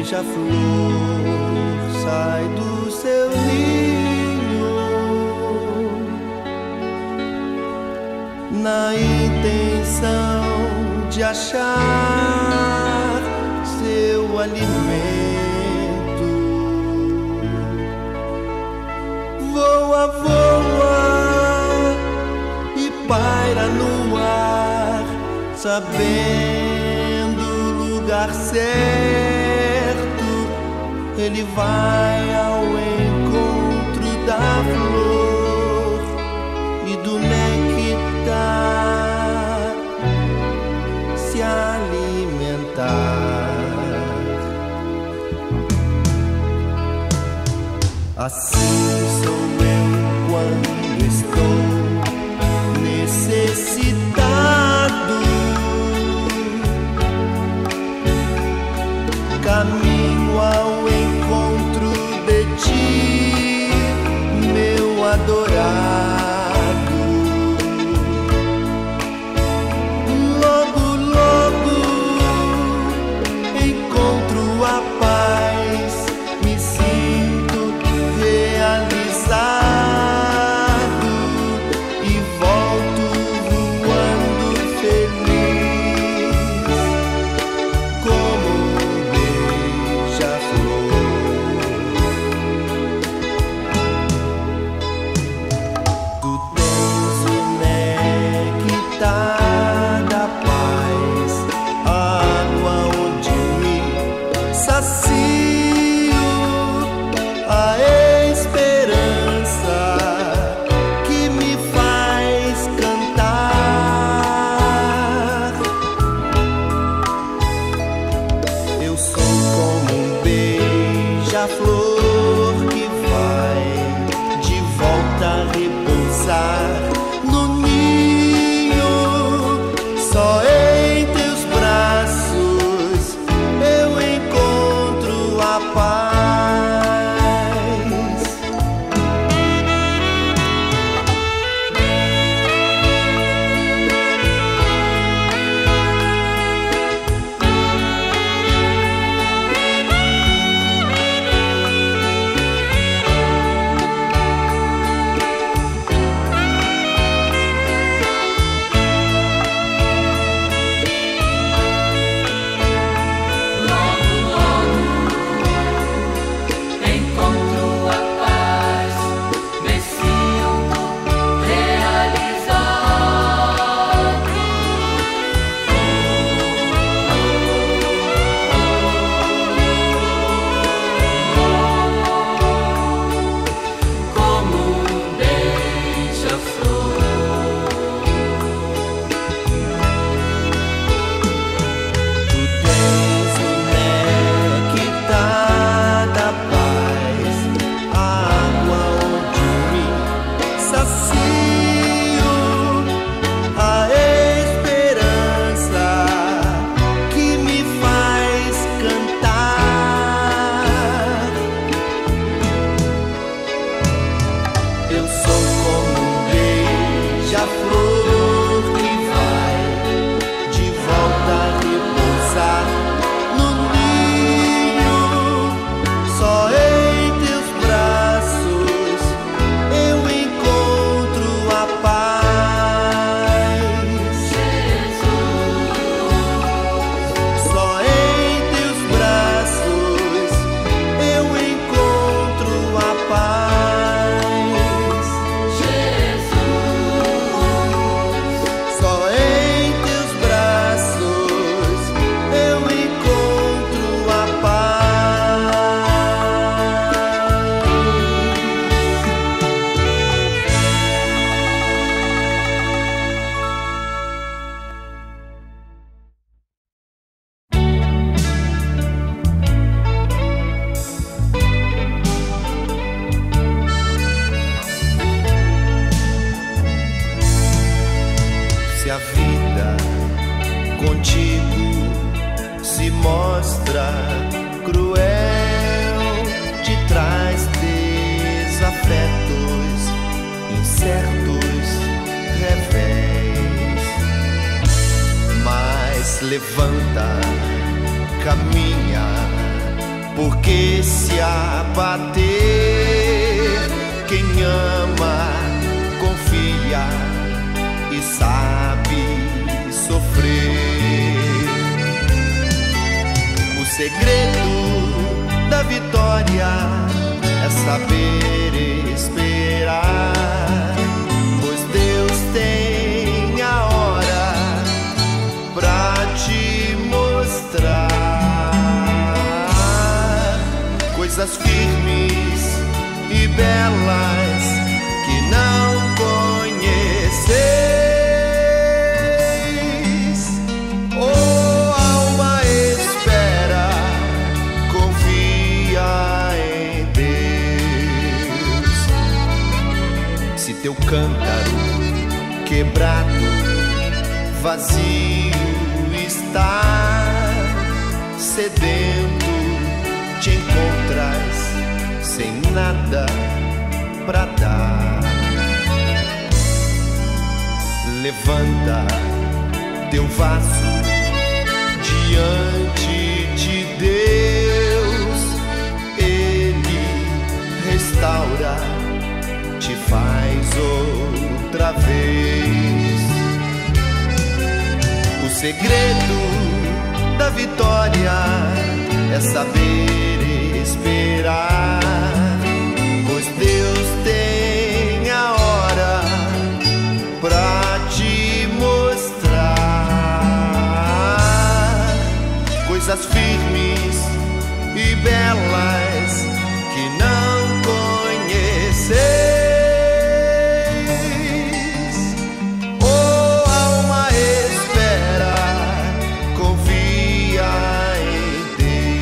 beija-flor sai do seu ninho na intenção de achar seu alimento. Voa, voa e paira no ar, sabendo o lugar certo. Ele vai ao encontro da flor e do nectar se alimentar. Assim sou eu quando estou necessitado. Caminho ao encontro de ti, meu adorado. Logo, logo encontro a paz, me sinto realizado e volto voando feliz como flor que vai de volta a repousar no ninho. Só em teus braços eu encontro a paz. Levanta, caminha, porque se abater, quem ama confia e sabe sofrer. O segredo da vitória é saber esperar, pois Deus tem a hora pra te mostrar coisas firmes e belas que não conheceis. Oh, alma, espera, confia em Deus. Se teu cântaro quebrado, vazio está, sedento te encontras sem nada pra dar. Levanta teu vaso diante de Deus, Ele restaura, te faz outra vez. O segredo da vitória é saber esperar, pois Deus tem a hora pra te mostrar coisas firmes e belas que não conheceis. Oh, alma, espera, confia em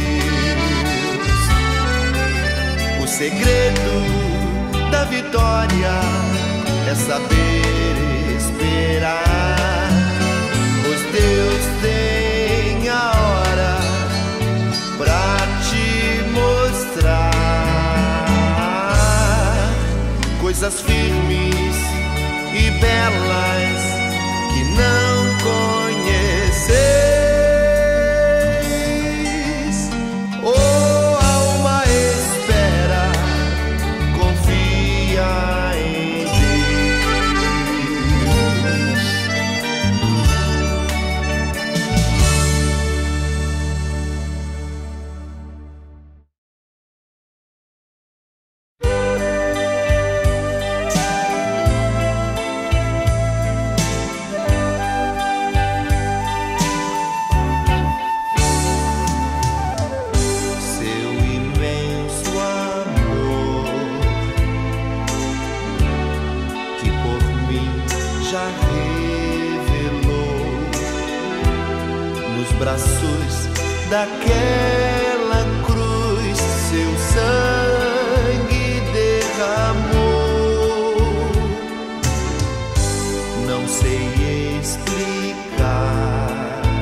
Deus. O segredo da vitória é saber esperar, pois Deus tem a hora pra te mostrar coisas firmes e belas que não conheceis. Oh, alma, espera, confia em braços daquela cruz, seu sangue derramou. Não sei explicar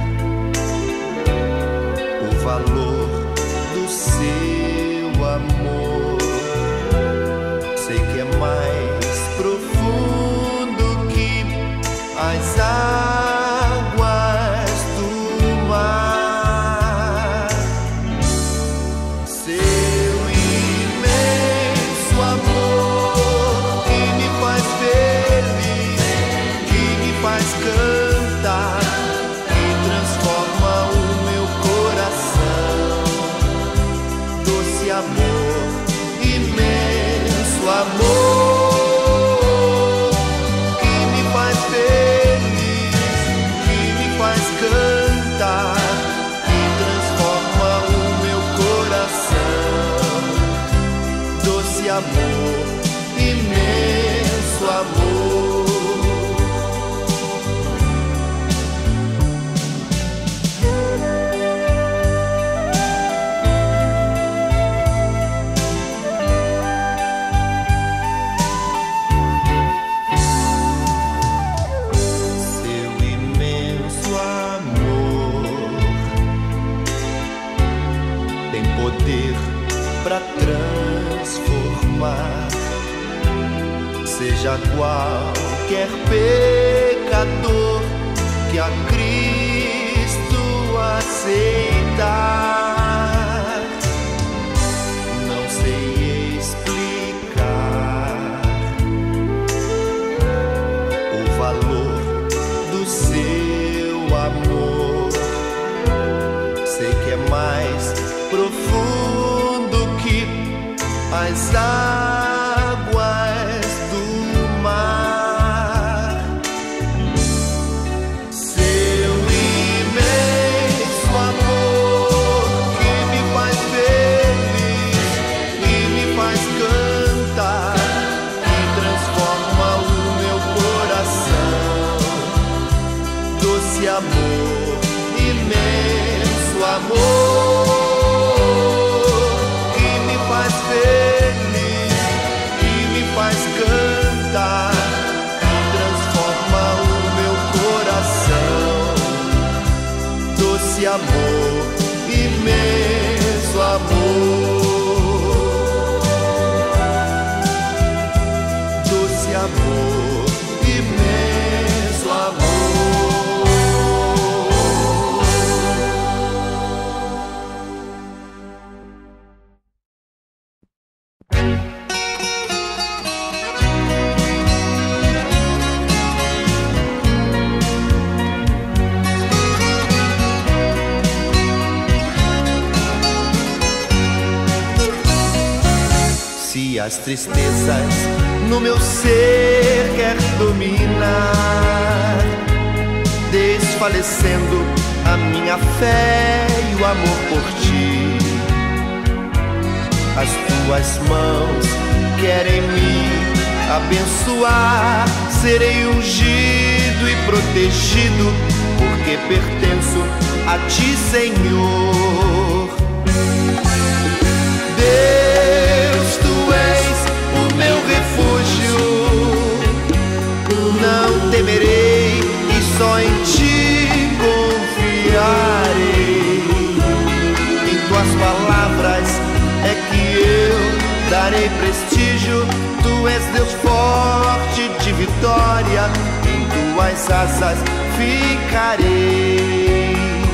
o valor do seu amor. Sei que é mais profundo que as águas do mar. Seu imenso amor que me faz feliz, que me faz cantar, que transforma o meu coração. Doce amor, imenso amor, cantar e transforma o meu coração. Doce amor, imenso amor. Pra transformar, seja qualquer pecador que a Cristo aceitar. é mais profundo que as águas do mar. Seu imenso amor que me faz feliz e me faz cantar, que transforma o meu coração. Doce amor, imenso amor que me faz feliz e me faz cantar, que transforma o meu coração. Doce amor, imenso amor. Doce amor, imenso amor. Se as tristezas no meu ser quer dominar, desfalecendo a minha fé e o amor por ti, as tuas mãos querem me abençoar. Serei ungido e protegido, porque pertenço a ti, Senhor. Deus, tu és o meu refúgio, não temerei e só em ti confiarei. Em tuas palavras é que eu darei prestígio. Tu és Deus forte de vitória, em tuas asas ficarei.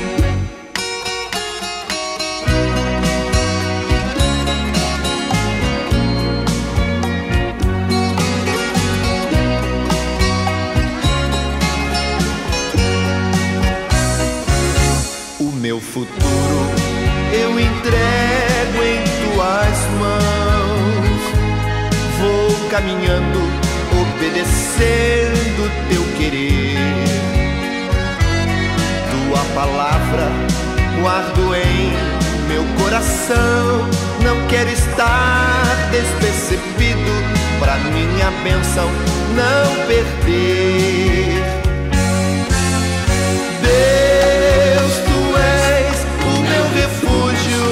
Meu futuro eu entrego em tuas mãos. Vou caminhando, obedecendo teu querer. Tua palavra guardo em meu coração. Não quero estar despercebido, pra minha bênção não perder. Deus, tu és o meu refúgio,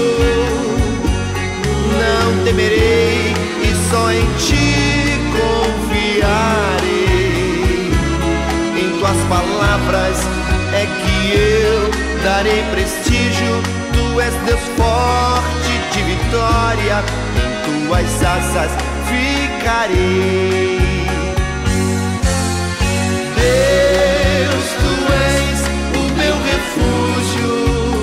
não temerei e só em ti confiarei. Em tuas palavras é que eu darei prestígio. Tu és Deus forte de vitória, em tuas asas ficarei. Deus, tu és o meu refúgio,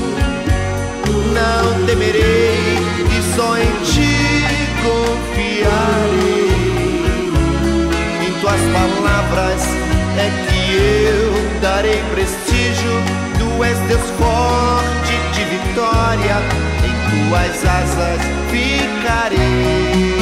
não temerei e só em ti confiarei. Em tuas palavras é que eu darei prestígio. Tu és Deus forte de vitória, em tuas asas ficarei.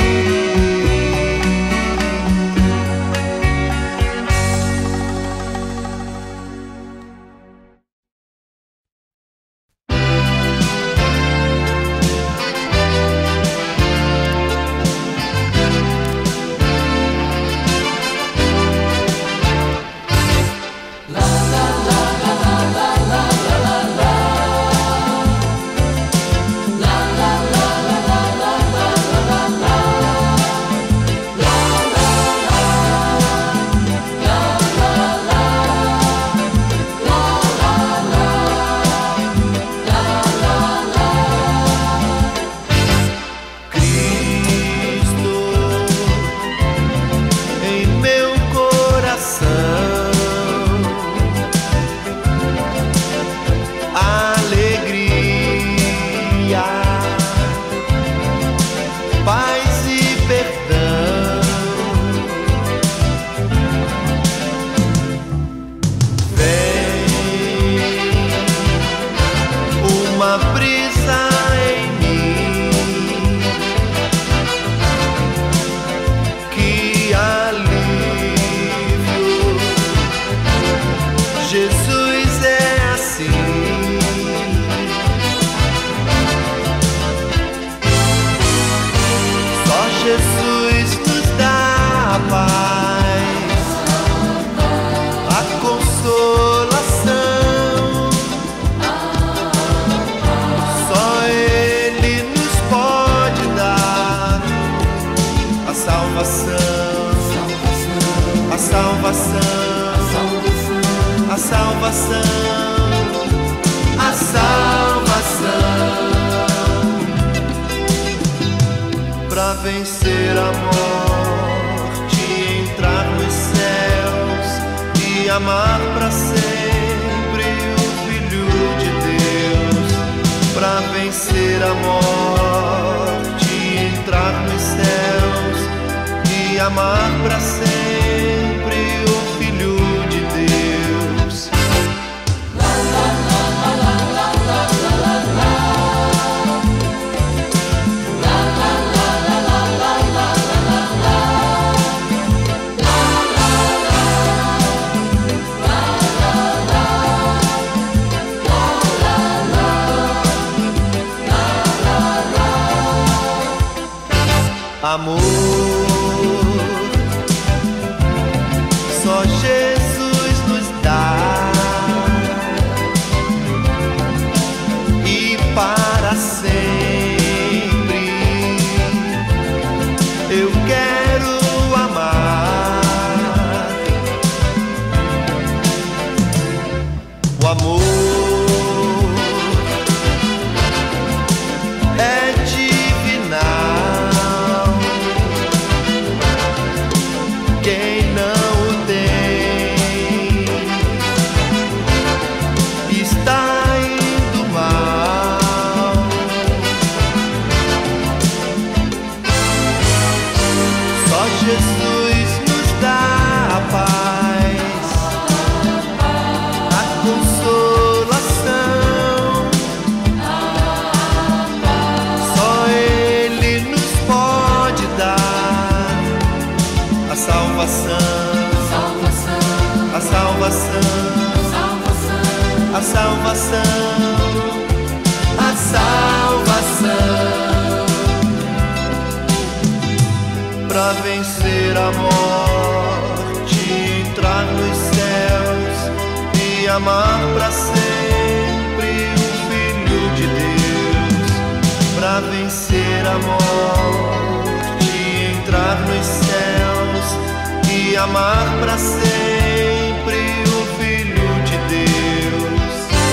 a salvação, a salvação, a salvação. Pra vencer a morte, entrar nos céus e amar pra sempre o Filho de Deus. Pra vencer a morte, entrar nos céus e amar pra sempre o Filho de Deus. Amor, só Jesus nos dá, e para sempre eu quero amar. O amor é divinal, quem não o tem está indo mal. Só Jesus nos dá a paz, a consolação. Só Ele nos pode dar a salvação, a salvação, a salvação, a salvação. Pra vencer a morte, entrar nos céus e amar pra sempre o Filho de Deus. Pra vencer a morte, entrar nos céus e amar pra sempre o Filho de Deus.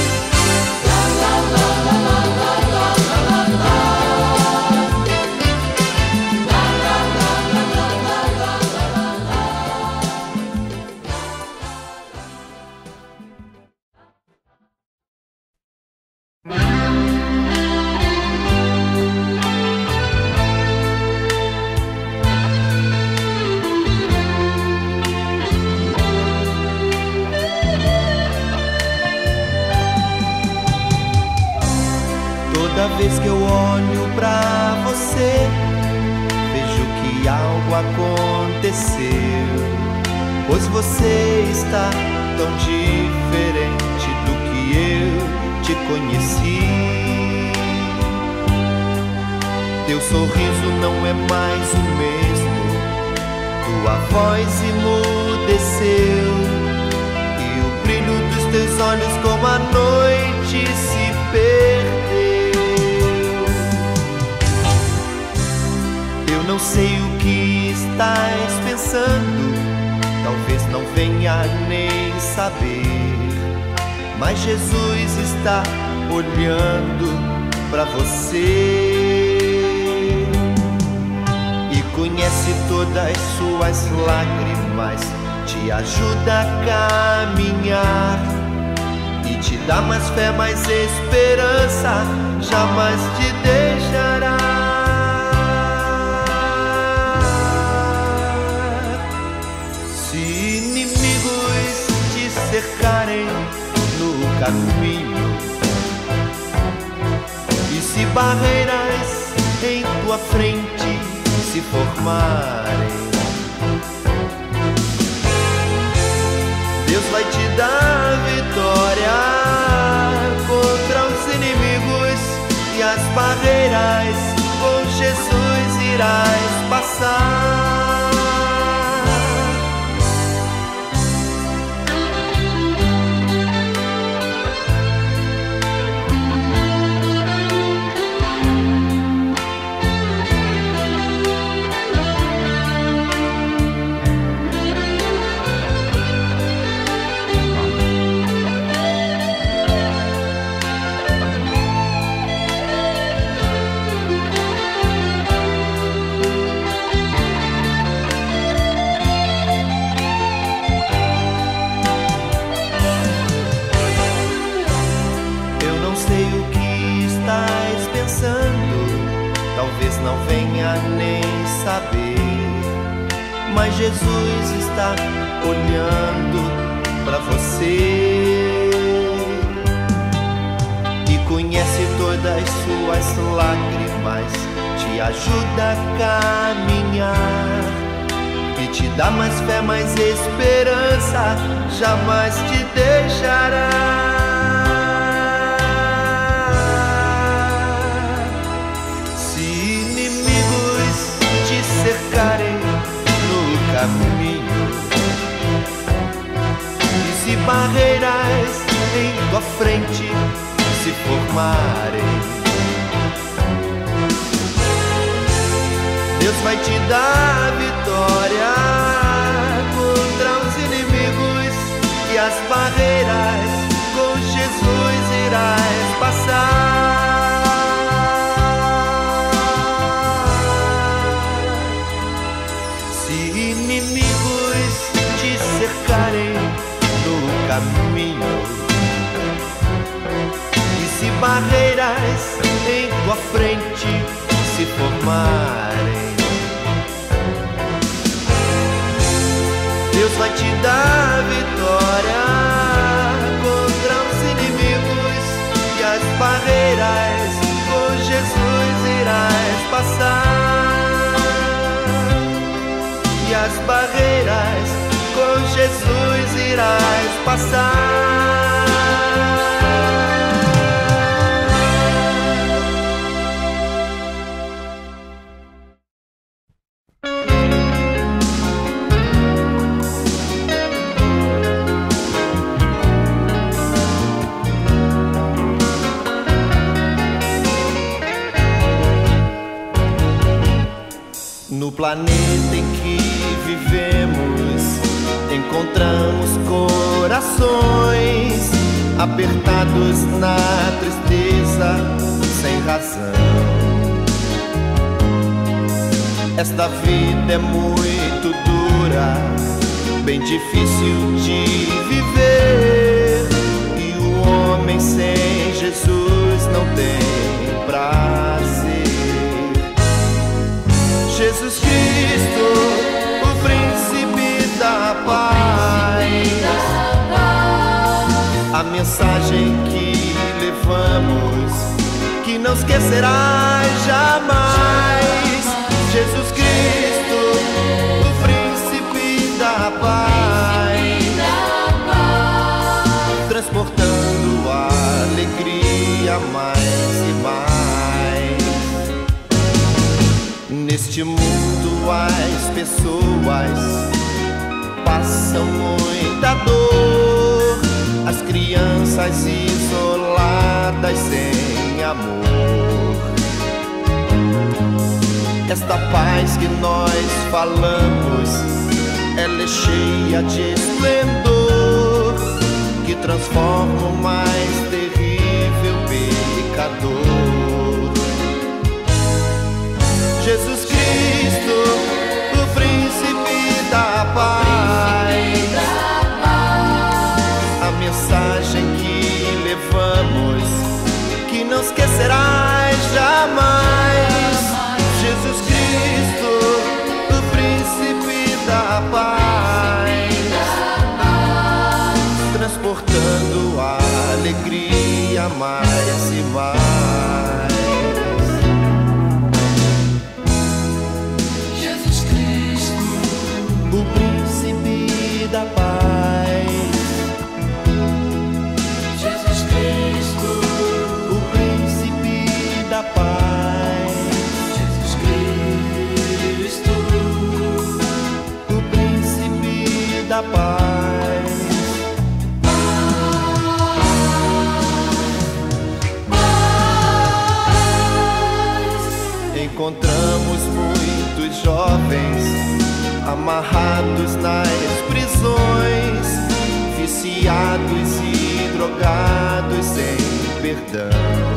Toda vez que eu olho pra você, vejo que algo aconteceu, pois você está tão diferente do que eu te conheci. Teu sorriso não é mais o mesmo, tua voz emudeceu, e o brilho dos teus olhos como a noite se perdeu. Eu não sei o que estás pensando, talvez não venha nem saber, mas Jesus está olhando pra você e conhece todas as suas lágrimas, te ajuda a caminhar e te dá mais fé, mais esperança, jamais te deixará. Cercarem no caminho, e se barreiras em tua frente se formarem, Deus vai te dar vitória contra os inimigos, e as barreiras com Jesus irás passar. talvez não venha nem saber, mas Jesus está olhando pra você e conhece todas as suas lágrimas, te ajuda a caminhar e te dá mais fé, mais esperança, jamais te deixará. Se inimigos te cercarem no caminho e se barreiras em tua frente se formarem, Deus vai te dar vitória contra os inimigos e as barreiras com Jesus irás passar. Se inimigos te cercarem no caminho e se barreiras em tua frente se formarem, Deus vai te dar vitória contra os inimigos e as barreiras com Jesus irás passar. E as barreiras com Jesus irás passar. No planeta em que vivemos, encontramos corações apertados na tristeza sem razão. Esta vida é muito dura, bem difícil de viver, e o homem sem Jesus não tem prazer. Jesus Cristo, o príncipe da paz, a mensagem que levamos, que não esquecerás jamais. Jesus Cristo, o príncipe da paz, transportando a alegria mais e mais. Neste mundo as pessoas passam muita dor, as crianças isoladas sem amor. Esta paz que nós falamos, ela é cheia de esplendor, que transforma o mais terrível pecador. Jesus Cristo, o príncipe da paz, a mensagem que levamos, que não esquecerás jamais. Jesus Cristo, o príncipe da paz, transportando a alegria mais e mais. O príncipe da paz, Jesus Cristo, o príncipe da paz, Jesus Cristo, o príncipe da paz. Encontramos muitos jovens amarrados nas prisões, viciados e drogados sem perdão.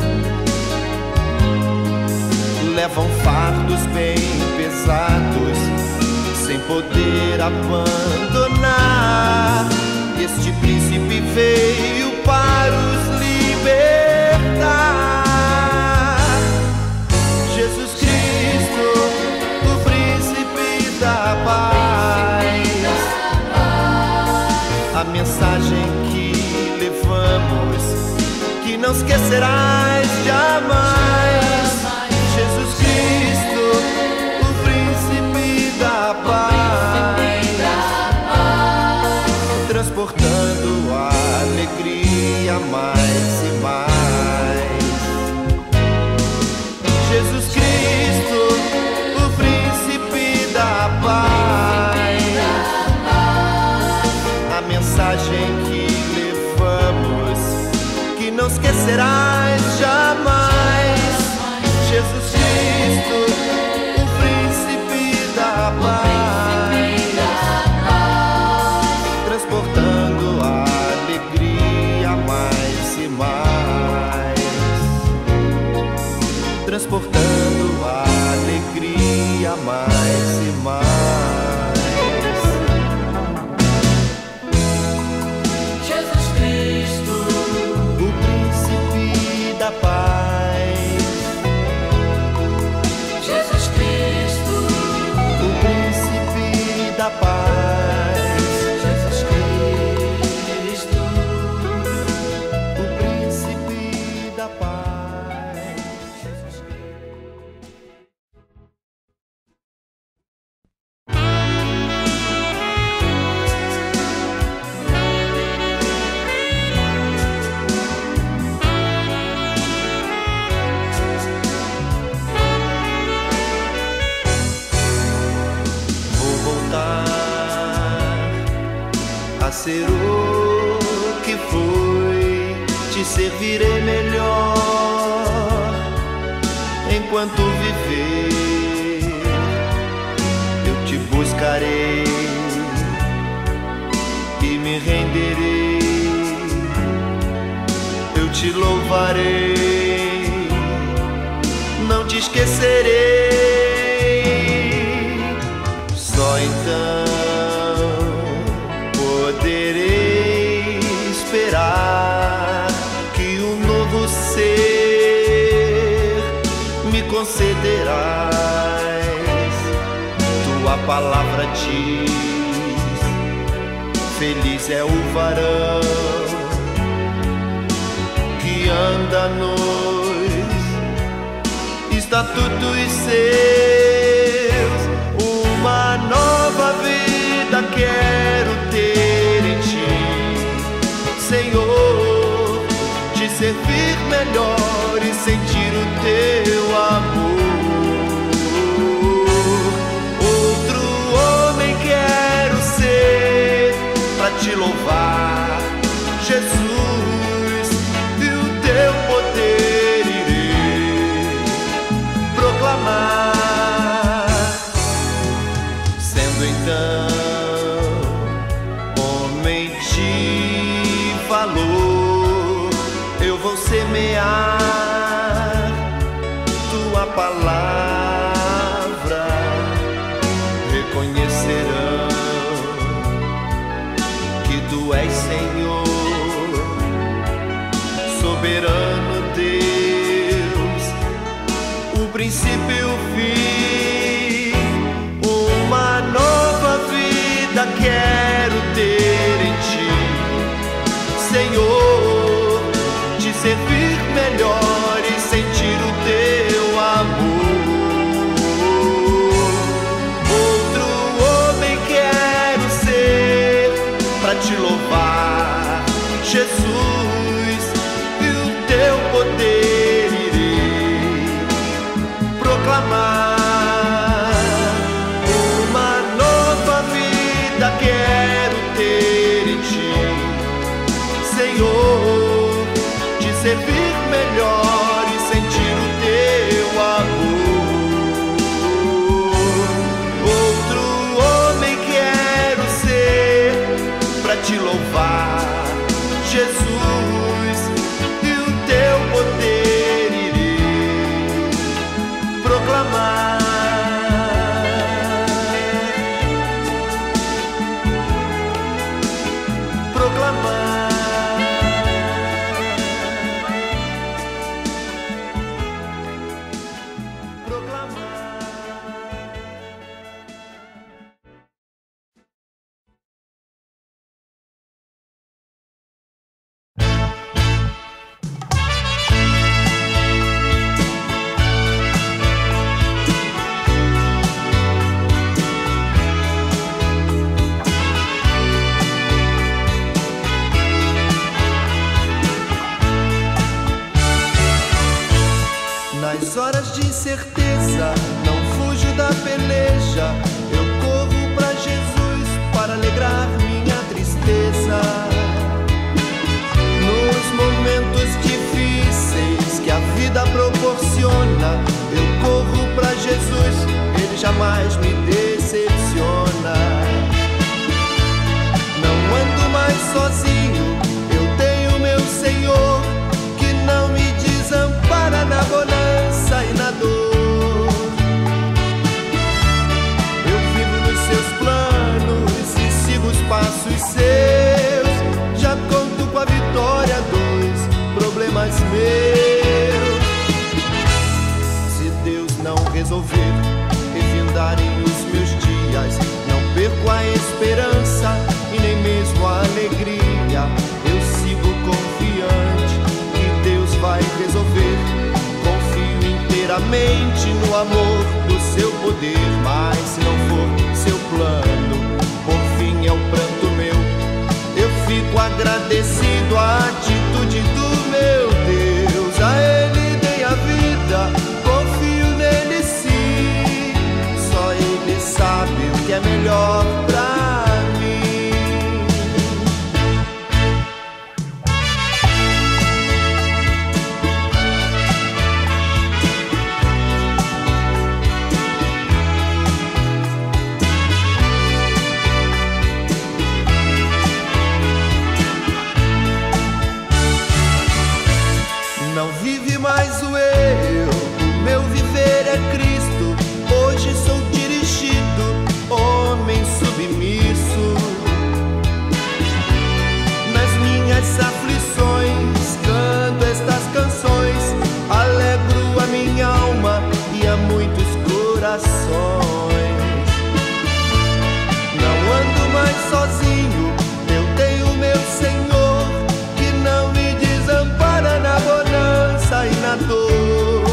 Levam fardos bem pesados, sem poder abandonar. Este príncipe veio para os libertar. Jesus Cristo, mensagem que levamos, que não esquecerás jamais. Jesus Cristo, o príncipe da paz, transportando a alegria mais e mais. Jesus Cristo, o príncipe da paz, a mensagem que levamos, que não esquecerás jamais. Jesus Cristo, o príncipe da paz, transportando a alegria mais e mais, transportando a alegria mais e mais. Jesus Cristo, O príncipe da paz, Jesus Cristo, o príncipe da paz, Jesus Cristo, o príncipe da paz. Jesus Cristo. Vou voltar a ser o que fui, te servirei melhor enquanto viver. Eu te buscarei e me renderei, eu te louvarei, não te esquecerei. Só então poderei esperar que um novo ser me concederás. Tua palavra diz: feliz é o varão que anda nos estatutos seus. Uma nova vida quero ter em ti, Senhor, te servir melhor e sentir o teu amor. Outro homem quero ser pra te louvar, Jesus, e o teu poder irei proclamar. Sendo então homem de valor, eu vou semear tua palavra. Reconhecerão que tu és Senhor, soberano Deus, o princípio e o fim. Uma nova vida quero ter em ti, Senhor, te servir melhor e sentir o teu amor. Outro homem quero ser pra te louvar, Jesus, e o teu poder irei proclamar. Uma nova vida quero ter em ti, Senhor, te servir melhor e sentir o teu amor. Outro homem quero ser pra te louvar, Jesus, e o teu poder irei proclamar. Nas horas de incerteza, não fujo da peleja. Eu corro pra Jesus para alegrar minha tristeza. Nos momentos difíceis que a vida proporciona, eu corro pra Jesus, Ele jamais me decepciona. Não ando mais sozinho, eu tenho meu Senhor, que não me desampara na bonança e na dor. Eu vivo nos seus planos e sigo os passos seus. Já conto com a vitória dos problemas meus. Se Deus não resolver refindarem os meus dias, não perco a esperança e nem mesmo a alegria. Eu sigo confiante que Deus vai resolver. Confio inteiramente no amor do seu poder. Mas se não for seu plano, por fim é o pranto meu. Eu fico agradecido à atitude do meu Deus. A Ele dei a vida, confio nele sim. Só Ele sabe o que é melhor pra mim. Não vive mais o eu, o meu viver é Cristo. Hoje sou dirigido, homem submisso. Nas minhas aflições canto estas canções, alegro a minha alma e a muitos corações. Não ando mais sozinho, eu tenho meu Senhor, que não me desampara na bonança e na dor.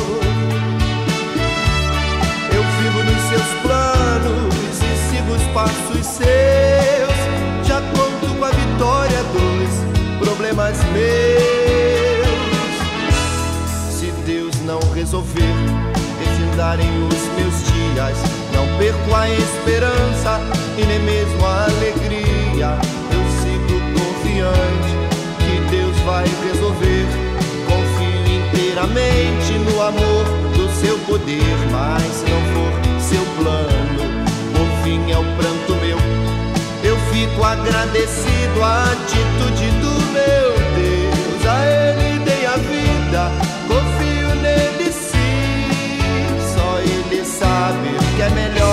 Eu vivo nos seus planos e sigo os passos seus. Já conto com a vitória dos problemas meus. Se Deus não resolver refindarem os meus dias, não perco a esperança e nem mesmo a alegria. Eu sigo confiante que Deus vai resolver. Confio inteiramente no amor do seu poder. Mas se não for seu plano, por fim é o pranto meu. Eu fico agradecido à atitude do meu Deus. A Ele dei a vida, confio nele sim. Só Ele sabe o que é melhor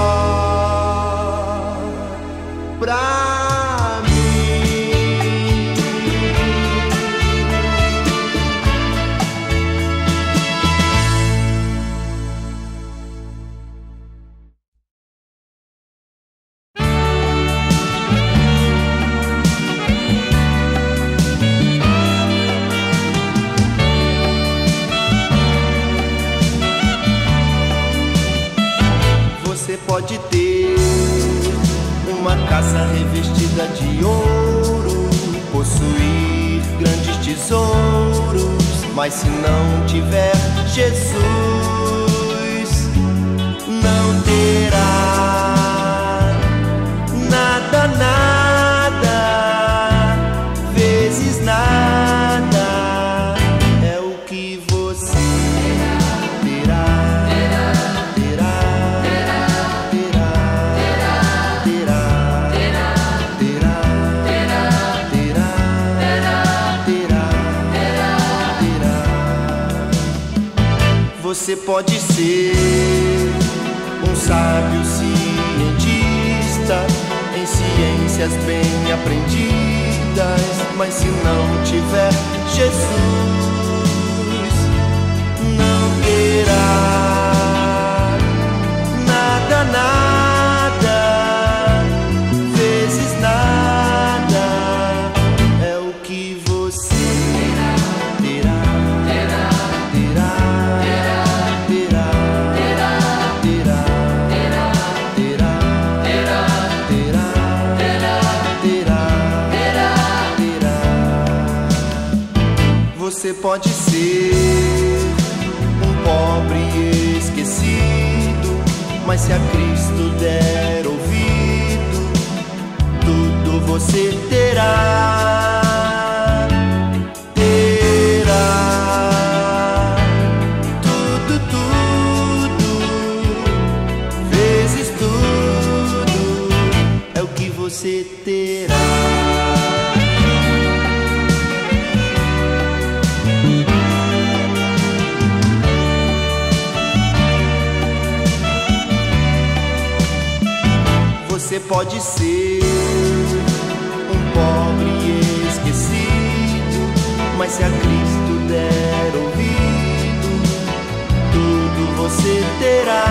pra mim. Você pode ter uma casa revestida de ouro, possuir grandes tesouros, mas se não tiver Jesus, não terá nada, nada, vezes nada. É o que você terá. Você pode ser um sábio cientista, em ciências bem aprendidas, mas se não tiver Jesus, não terá nada, nada, vezes nada. É o que você terá. Você pode ser um pobre mas se a Cristo der ouvido, tudo você terá, terá, tudo, vezes tudo, é o que você terá. Você pode ser um pobre esquecido, mas se a Cristo der ouvido, tudo você terá.